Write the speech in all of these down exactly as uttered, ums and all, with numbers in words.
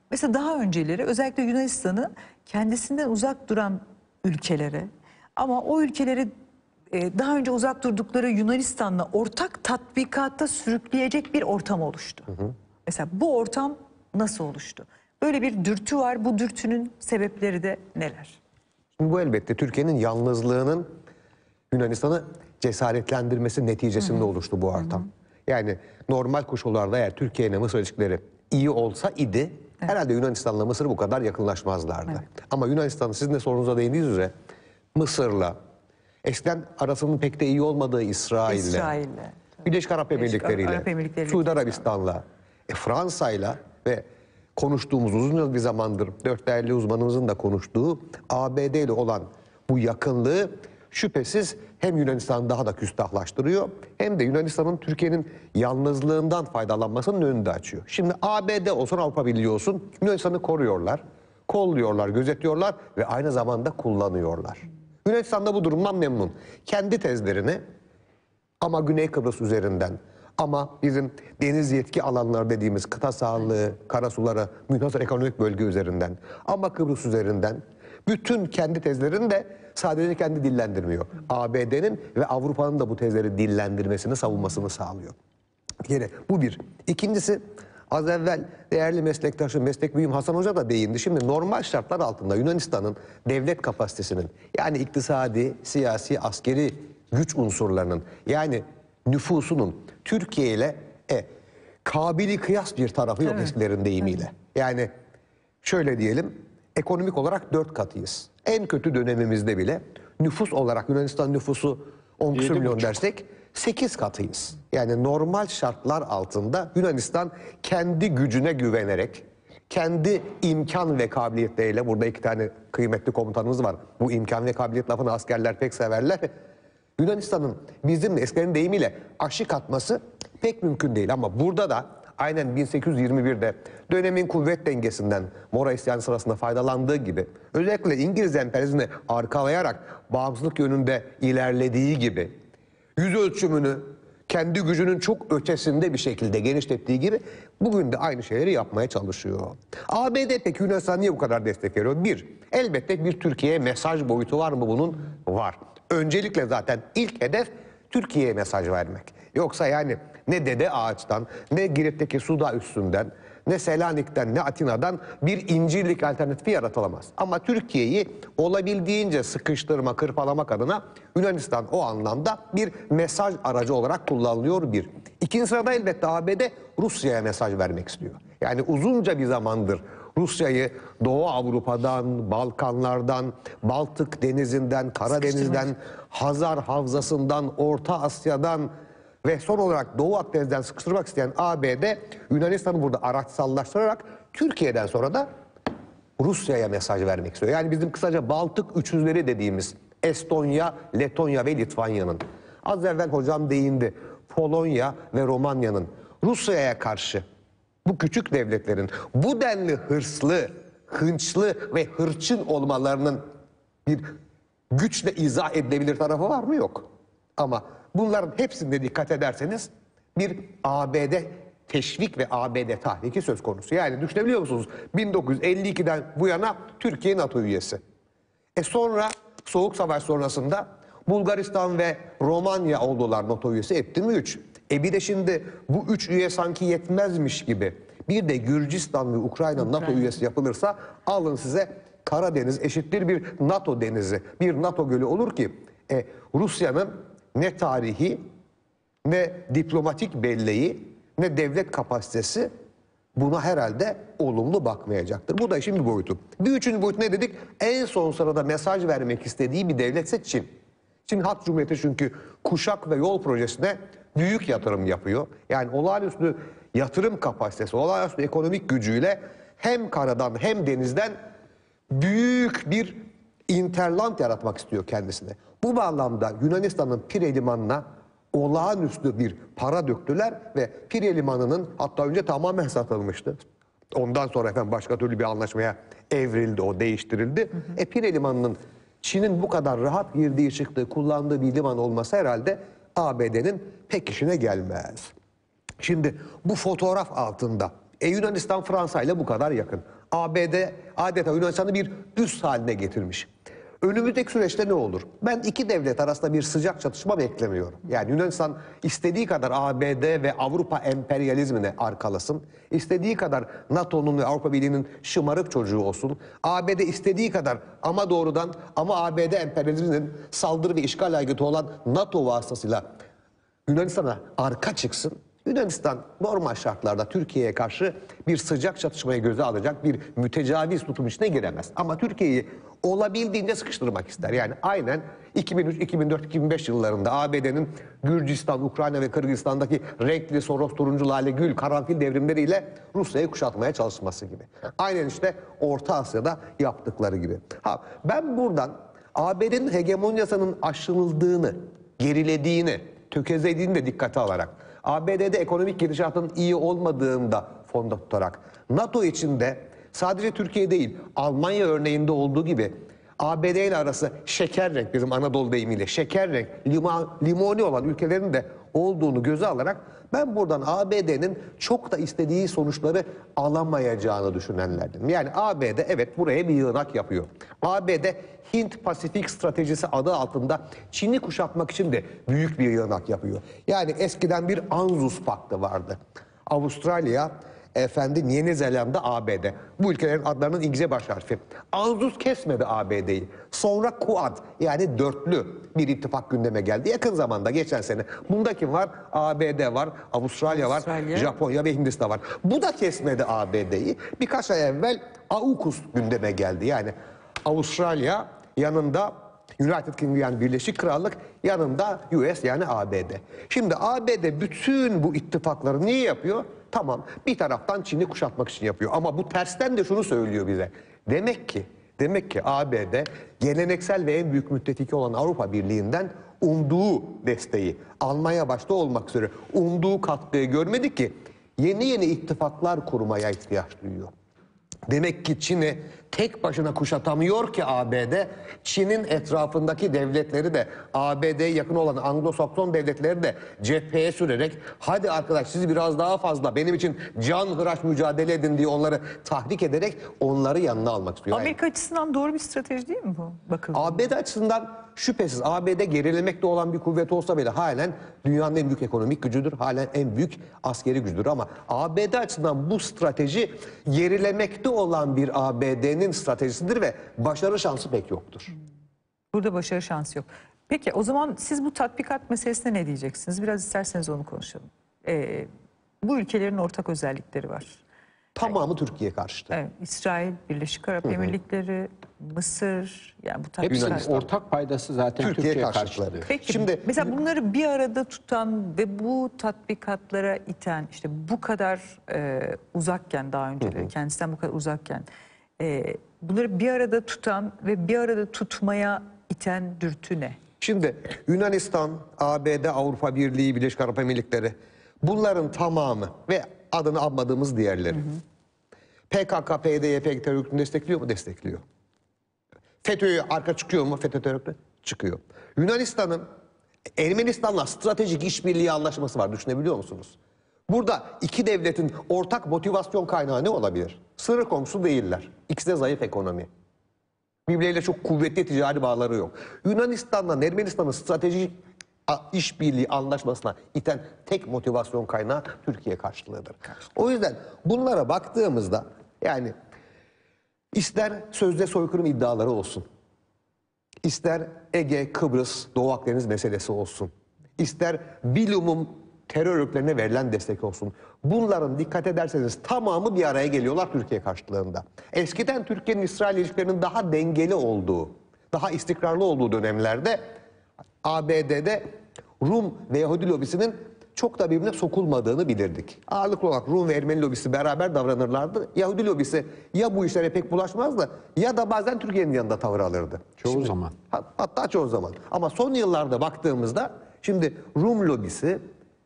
Mesela daha önceleri özellikle Yunanistan'ı kendisinden uzak duran ülkelere, ama o ülkeleri e, daha önce uzak durdukları Yunanistan'la ortak tatbikata sürükleyecek bir ortam oluştu. Hı hı. Mesela bu ortam nasıl oluştu? Böyle bir dürtü var. Bu dürtünün sebepleri de neler? Şimdi bu elbette Türkiye'nin yalnızlığının Yunanistan'ı cesaretlendirmesi neticesinde hı hı. oluştu bu ortam. Hı hı. Yani normal koşullarda eğer Türkiye ile Mısır ilişkileri iyi olsa idi, evet, herhalde Yunanistan'la Mısır bu kadar yakınlaşmazlardı. Evet. Ama Yunanistan, sizin de sorunuza değindiğiniz üzere, Mısır'la, eskiden arasının pek de iyi olmadığı İsrail'le, İsrail'le Birleşik Arap Emirlikleri'yle, Suudi Arabistan'la, e, Fransa'yla ve konuştuğumuz uzun bir zamandır dört değerli uzmanımızın da konuştuğu A B D ile olan bu yakınlığı şüphesiz hem Yunanistan'ı daha da küstahlaştırıyor, hem de Yunanistan'ın Türkiye'nin yalnızlığından faydalanmasının önünü de açıyor. Şimdi A B D olsun, Avrupa Birliği olsun, Yunanistan'ı koruyorlar, kolluyorlar, gözetiyorlar ve aynı zamanda kullanıyorlar. Yunanistan da bu durumdan memnun. Kendi tezlerini ama Güney Kıbrıs üzerinden, ama bizim deniz yetki alanları dediğimiz kıta sahanlığı, karasuları, münhasır ekonomik bölge üzerinden, ama Kıbrıs üzerinden bütün kendi tezlerini de sadece kendi dillendirmiyor. A B D'nin ve Avrupa'nın da bu tezleri dillendirmesini, savunmasını sağlıyor. Yine bu bir. İkincisi, az evvel değerli meslektaşım, meslek büyüğüm Hasan Hoca da değindi. Şimdi normal şartlar altında Yunanistan'ın devlet kapasitesinin, yani iktisadi, siyasi, askeri güç unsurlarının, yani nüfusunun Türkiye ile e, kabili kıyas bir tarafı yok, evet, eskilerin deyimiyle. Evet. Yani şöyle diyelim, ekonomik olarak dört katıyız. En kötü dönemimizde bile nüfus olarak Yunanistan nüfusu on milyon dersek sekiz katıyız. Yani normal şartlar altında Yunanistan kendi gücüne güvenerek, kendi imkan ve kabiliyetleriyle, burada iki tane kıymetli komutanımız var. Bu imkan ve kabiliyet lafını askerler pek severler. Yunanistan'ın bizim eskilerin deyimiyle aşık atması pek mümkün değil, ama burada da aynen bin sekiz yüz yirmi bir'de dönemin kuvvet dengesinden Mora isyanı sırasında faydalandığı gibi, özellikle İngiliz emperyalizmini arkalayarak bağımsızlık yönünde ilerlediği gibi, yüz ölçümünü kendi gücünün çok ötesinde bir şekilde genişlettiği gibi bugün de aynı şeyleri yapmaya çalışıyor. A B D peki Yunanistan'a niye bu kadar destek veriyor? Bir, elbette bir Türkiye'ye mesaj boyutu var mı bunun? Var. Öncelikle zaten ilk hedef Türkiye'ye mesaj vermek. Yoksa yani ne Dede Ağaç'tan, ne Girit'teki Suda üstünden, ne Selanik'ten, ne Atina'dan bir İncirlik alternatifi yaratılamaz. Ama Türkiye'yi olabildiğince sıkıştırma, kırpalamak adına Yunanistan o anlamda bir mesaj aracı olarak kullanılıyor bir. İkinci sırada elbette A B D Rusya'ya mesaj vermek istiyor. Yani uzunca bir zamandır Rusya'yı Doğu Avrupa'dan, Balkanlardan, Baltık Denizi'nden, Karadeniz'den, Hazar Havzası'ndan, Orta Asya'dan ve son olarak Doğu Akdeniz'den sıkıştırmak isteyen A B D, Yunanistan'ı burada araçsallaştırarak Türkiye'den sonra da Rusya'ya mesaj vermek istiyor. Yani bizim kısaca Baltık üçüzleri dediğimiz Estonya, Letonya ve Litvanya'nın, az evvel hocam değindi, Polonya ve Romanya'nın Rusya'ya karşı, bu küçük devletlerin bu denli hırslı, hınçlı ve hırçın olmalarının bir güçle izah edilebilir tarafı var mı? Yok. Ama bunların hepsinde dikkat ederseniz bir A B D teşvik ve A B D tahriki söz konusu. Yani düşünebiliyor musunuz? bin dokuz yüz elli iki'den bu yana Türkiye NATO üyesi. E sonra Soğuk Savaş sonrasında Bulgaristan ve Romanya oldular NATO üyesi. Etti mi üç? E bir de şimdi bu üç üye sanki yetmezmiş gibi bir de Gürcistan ve Ukrayna, Ukrayna NATO üyesi yapılırsa alın size Karadeniz eşittir bir NATO denizi, bir NATO gölü olur ki e, Rusya'nın ne tarihi, ne diplomatik belleği, ne devlet kapasitesi buna herhalde olumlu bakmayacaktır. Bu da işin bir boyutu. Bir üçüncü boyut ne dedik? En son sırada mesaj vermek istediği bir devletse Çin. Çin Halk Cumhuriyeti çünkü kuşak ve yol projesine büyük yatırım yapıyor. Yani olağanüstü yatırım kapasitesi, olağanüstü ekonomik gücüyle hem karadan hem denizden büyük bir interland yaratmak istiyor kendisine. Bu bağlamda Yunanistan'ın Pire Limanı'na olağanüstü bir para döktüler ve Pire Limanı'nın hatta önce tamamen satılmıştı. Ondan sonra efendim başka türlü bir anlaşmaya evrildi, o değiştirildi. Hı hı. E Pire Limanı'nın Çin'in bu kadar rahat girdiği çıktığı, kullandığı bir liman olması herhalde A B D'nin pek işine gelmez. Şimdi bu fotoğraf altında E Yunanistan Fransa ile bu kadar yakın. A B D adeta Yunanistan'ı bir üs haline getirmiş. Önümüzdeki süreçte ne olur? Ben iki devlet arasında bir sıcak çatışma beklemiyorum. Yani Yunanistan istediği kadar A B D ve Avrupa emperyalizmine arkalasın. İstediği kadar NATO'nun ve Avrupa Birliği'nin şımarık çocuğu olsun. A B D istediği kadar ama doğrudan ama A B D emperyalizminin saldırı ve işgal aygıtı olan NATO vasıtasıyla Yunanistan'a arka çıksın. Yunanistan normal şartlarda Türkiye'ye karşı bir sıcak çatışmayı göze alacak bir mütecaviz tutum içine giremez. Ama Türkiye'yi olabildiğince sıkıştırmak ister. Yani aynen iki bin üç, iki bin dört, iki bin beş yıllarında A B D'nin Gürcistan, Ukrayna ve Kırgızistan'daki renkli Soros, turuncu lale, gül, karanfil devrimleriyle Rusya'yı kuşatmaya çalışması gibi. Aynen işte Orta Asya'da yaptıkları gibi. Ha, ben buradan A B D'nin hegemonyasının aşınıldığını, gerilediğini, tökezlediğini de dikkate alarak, A B D'de ekonomik gidişatın iyi olmadığında fonda tutarak, NATO içinde sadece Türkiye değil, Almanya örneğinde olduğu gibi A B D ile arası şeker renk, bizim Anadolu deyimiyle şeker renk, limon, limoni olan ülkelerin de olduğunu göze alarak ben buradan A B D'nin çok da istediği sonuçları alamayacağını düşünenlerdim. Yani A B D evet buraya bir yığınak yapıyor. A B D Hint-Pasifik stratejisi adı altında Çin'i kuşatmak için de büyük bir yığınak yapıyor. Yani eskiden bir ANZUS paktı vardı. Avustralya, efendim Yeni Zelanda, A B D. Bu ülkelerin adlarının İngilizce baş harfi. ANZUS kesmedi A B D'yi. Sonra Quad yani dörtlü bir ittifak gündeme geldi. Yakın zamanda geçen sene. Bunda kim var? A B D var, Avustralya var, Avustralya. Japonya ve Hindistan var. Bu da kesmedi A B D'yi. Birkaç ay evvel AUKUS gündeme geldi. Yani Avustralya yanında United Kingdom yani Birleşik Krallık, yanında U S yani A B D. Şimdi A B D bütün bu ittifakları niye yapıyor? Tamam, bir taraftan Çin'i kuşatmak için yapıyor ama bu tersten de şunu söylüyor bize. Demek ki demek ki A B D geleneksel ve en büyük müttefiki olan Avrupa Birliği'nden umduğu desteği, Almanya başta olmak üzere umduğu katkıyı görmedi ki yeni yeni ittifaklar kurmaya ihtiyaç duyuyor. Demek ki Çin'i tek başına kuşatamıyor ki A B D, Çin'in etrafındaki devletleri de A B D'ye yakın olan Anglo-Sakson devletleri de cepheye sürerek hadi arkadaş siz biraz daha fazla benim için can hıraş mücadele edin diye onları tahrik ederek onları yanına almak istiyor. Yani Amerika açısından doğru bir strateji değil mi bu? Bakın. A B D açısından şüphesiz A B D gerilemekte olan bir kuvvet olsa bile halen dünyanın en büyük ekonomik gücüdür. Halen en büyük askeri gücüdür ama A B D açısından bu strateji gerilemekte olan bir A B D'nin stratejisidir ve başarı şansı pek yoktur. Burada başarı şansı yok. Peki o zaman siz bu tatbikat meselesine ne diyeceksiniz? Biraz isterseniz onu konuşalım. Ee, bu ülkelerin ortak özellikleri var. Tamamı Türkiye karşıtı. Evet, İsrail, Birleşik Arap Emirlikleri, Mısır, yani bu Hepsinin tatbikat. ortak paydası zaten Türkiye, Türkiye, karşıtları. karşıtı. Peki Şimdi mesela bunları bir arada tutan ve bu tatbikatlara iten, işte bu kadar e, uzakken, daha önce kendisinden bu kadar uzakken e, bunları bir arada tutan ve bir arada tutmaya iten dürtü ne? Şimdi Yunanistan, A B D, Avrupa Birliği, Birleşik Arap Emirlikleri bunların tamamı ve adını anmadığımız diğerleri. P K K, P D Y P terör örgütünü destekliyor mu? Destekliyor. FETÖ'ye arka çıkıyor mu? FETÖ terör örgütü çıkıyor. Yunanistan'ın Ermenistan'la stratejik işbirliği anlaşması var. Düşünebiliyor musunuz? Burada iki devletin ortak motivasyon kaynağı ne olabilir? Sınır komşusu değiller. İkisi de zayıf ekonomi. Birbirleriyle çok kuvvetli ticari bağları yok. Yunanistan'la Ermenistan'ın stratejik işbirliği anlaşmasına iten tek motivasyon kaynağı Türkiye karşılığıdır. O yüzden bunlara baktığımızda yani ister sözde soykırım iddiaları olsun, ister Ege, Kıbrıs, Doğu Akdeniz meselesi olsun, ister bilumum terör örgütlerine verilen destek olsun. Bunların dikkat ederseniz tamamı bir araya geliyorlar Türkiye karşılığında. Eskiden Türkiye'nin İsrail ilişkilerinin daha dengeli olduğu, daha istikrarlı olduğu dönemlerde A B D'de Rum ve Yahudi lobisinin çok da birbirine sokulmadığını bilirdik. Ağırlıklı olarak Rum ve Ermeni lobisi beraber davranırlardı. Yahudi lobisi ya bu işlere pek bulaşmazdı ya da bazen Türkiye'nin yanında tavır alırdı. Çoğu Şimdi, zaman. Hatta çoğu zaman. Ama son yıllarda baktığımızda şimdi Rum lobisi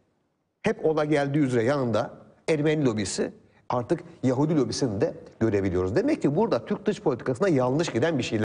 hep ola geldiği üzere yanında Ermeni lobisi, artık Yahudi lobisini de görebiliyoruz. Demek ki burada Türk dış politikasına yanlış giden bir şeyler